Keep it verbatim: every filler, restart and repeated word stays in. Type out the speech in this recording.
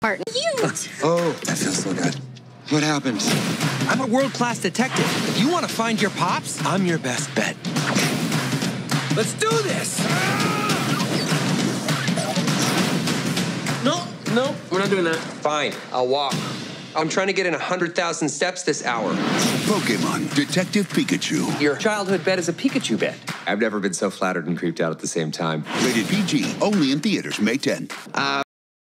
Martin. You! Oh, that feels so good. What happened? I'm a world-class detective. If you want to find your pops, I'm your best bet. Let's do this! No, no, we're not doing that. Fine, I'll walk. I'm trying to get in one hundred thousand steps this hour. Pokemon Detective Pikachu. Your childhood bed is a Pikachu bed. I've never been so flattered and creeped out at the same time. Rated P G. Only in theaters May tenth. Uh,